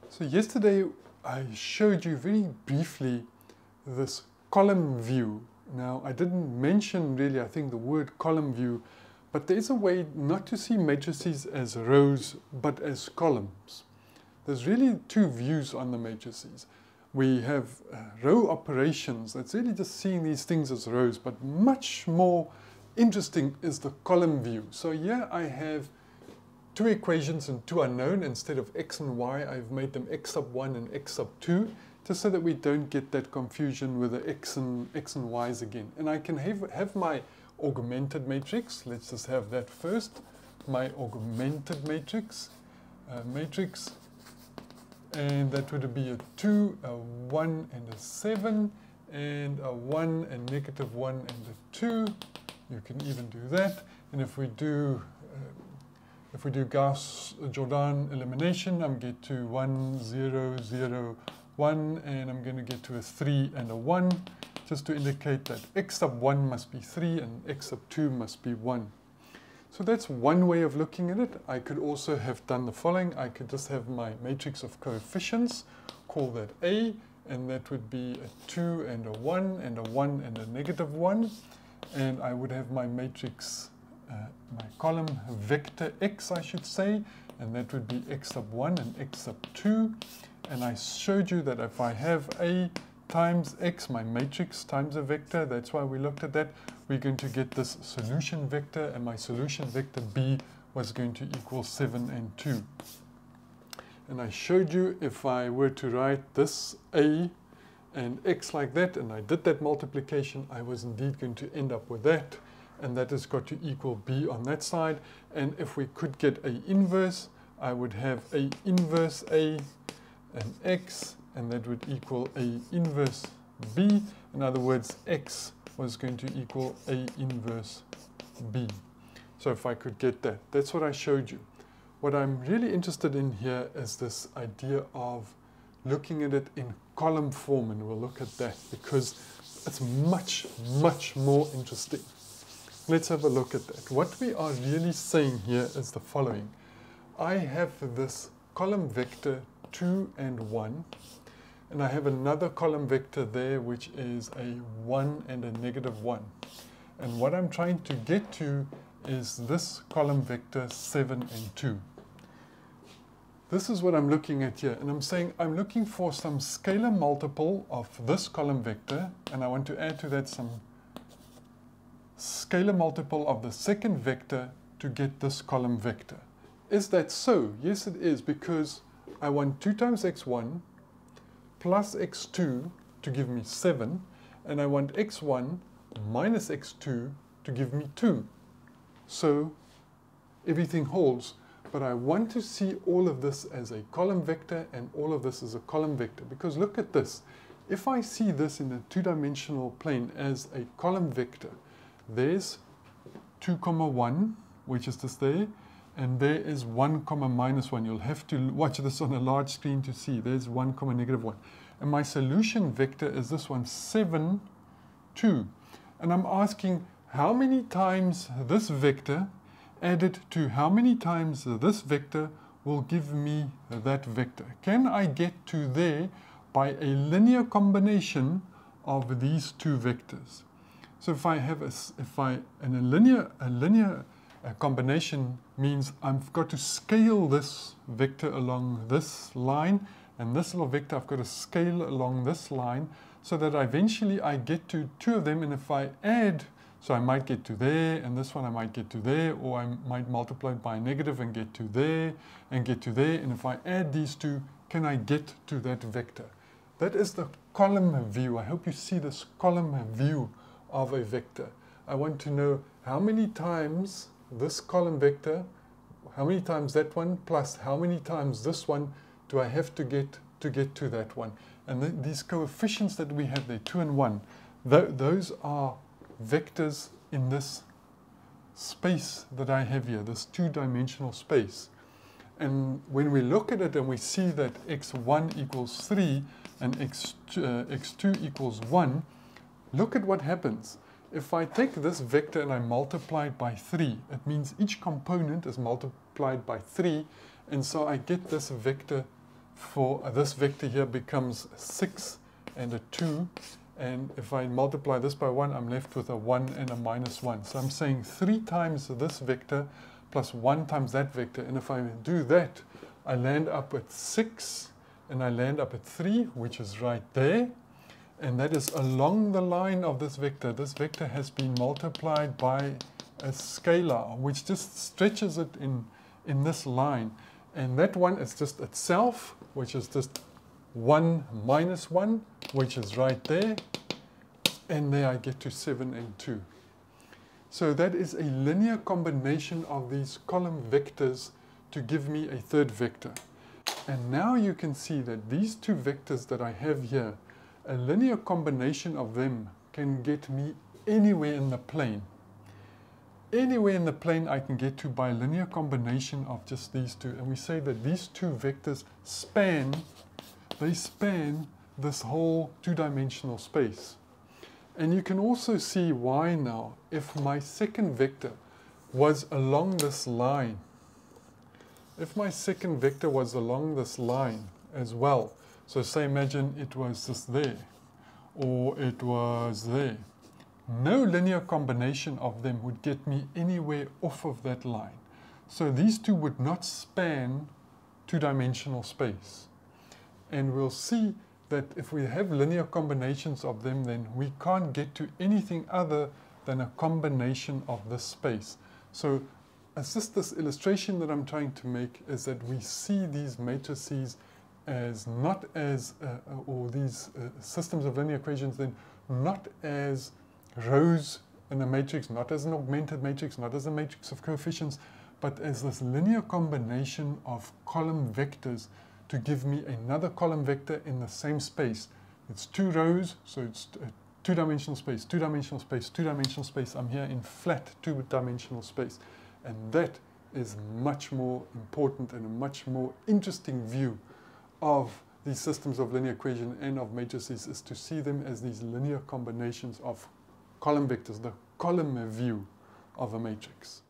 So yesterday I showed you very briefly this column view. Now I didn't mention really, I think, the word column view, but there is a way not to see matrices as rows but as columns. There's really two views on the matrices. We have row operations, that's really just seeing these things as rows, but much more interesting is the column view. So here I have two equations and two unknown. Instead of x and y, I've made them x sub 1 and x sub 2, just so that we don't get that confusion with the x and y's again. And I can have my augmented matrix. Let's just have that first. My augmented matrix, and that would be a 2, a 1, and a 7, and a 1, and negative 1, and a 2. You can even do that. And if we do Gauss-Jordan elimination, I'm get to 1, 0, 0, 1, and I'm going to get to a 3 and a 1, just to indicate that x sub 1 must be 3 and x sub 2 must be 1. So that's one way of looking at it. I could also have done the following. I could just have my matrix of coefficients, call that A, and that would be a 2 and a 1 and a 1 and a negative 1. And I would have my matrix, my column vector x, I should say, and that would be x sub 1 and x sub 2. And I showed you that if I have A times x, my matrix times a vector, that's why we looked at that, we're going to get this solution vector, and my solution vector B was going to equal 7 and 2. And I showed you if I were to write this A and x like that, and I did that multiplication, I was indeed going to end up with that, and that has got to equal B on that side. And if we could get A inverse, I would have A inverse A and x, and that would equal A inverse B. In other words, x was going to equal A inverse B. So if I could get that, that's what I showed you. What I'm really interested in here is this idea of looking at it in column form, and we'll look at that because it's much, much more interesting. Let's have a look at that. What we are really saying here is the following. I have this column vector 2 and 1, and I have another column vector there which is a 1 and a negative 1. And what I'm trying to get to is this column vector 7 and 2. This is what I'm looking at here, and I'm saying I'm looking for some scalar multiple of this column vector, and I want to add to that some scalar multiple of the second vector to get this column vector. Is that so? Yes, it is, because I want 2 times x1 plus x2 to give me 7, and I want x1 minus x2 to give me 2. So everything holds. But I want to see all of this as a column vector and all of this as a column vector. Because look at this. If I see this in a two-dimensional plane as a column vector, there's 2, 1, which is this there, and there is 1, minus 1. You'll have to watch this on a large screen to see. There's 1, negative 1. And my solution vector is this one, 7, 2. And I'm asking how many times this vector added to how many times this vector will give me that vector. Can I get to there by a linear combination of these two vectors? So if I have a linear combination means I've got to scale this vector along this line, and this little vector I've got to scale along this line, so that eventually I get to two of them. And if I add, so I might get to there, and this one I might get to there, or I might multiply it by a negative and get to there, and get to there. And if I add these two, can I get to that vector? That is the column view. I hope you see this column view of a vector. I want to know how many times this column vector, how many times that one, plus how many times this one do I have to get to that one. And these coefficients that we have there, 2 and 1, those are vectors in this space that I have here, this two-dimensional space. And when we look at it and we see that x1 equals 3 and x2 equals 1, look at what happens. If I take this vector and I multiply it by 3, it means each component is multiplied by 3, and so I get this vector for this vector here becomes 6 and a 2. And if I multiply this by 1, I'm left with a 1 and a minus 1. So I'm saying 3 times this vector plus 1 times that vector. And if I do that, I land up at 6 and I land up at 3, which is right there. And that is along the line of this vector. This vector has been multiplied by a scalar, which just stretches it in this line. And that one is just itself, which is just 1 minus 1, which is right there. And there I get to 7 and 2. So that is a linear combination of these column vectors to give me a third vector. And now you can see that these two vectors that I have here, a linear combination of them can get me anywhere in the plane. Anywhere in the plane I can get to by a linear combination of just these two. And we say that these two vectors span this whole two-dimensional space. And you can also see why now. If my second vector was along this line, if my second vector was along this line as well, so say imagine it was just there, or it was there, no linear combination of them would get me anywhere off of that line. So these two would not span two-dimensional space. And we'll see that if we have linear combinations of them, then we can't get to anything other than a combination of this space. So as just this illustration that I'm trying to make is that we see these matrices as not as, or these systems of linear equations then not as rows in a matrix, not as an augmented matrix, not as a matrix of coefficients, but as this linear combination of column vectors to give me another column vector in the same space. It's 2 rows, so it's two-dimensional space, two-dimensional space, two-dimensional space. I'm here in flat two-dimensional space. And that is much more important and a much more interesting view of these systems of linear equation and of matrices, is to see them as these linear combinations of column vectors, the column view of a matrix.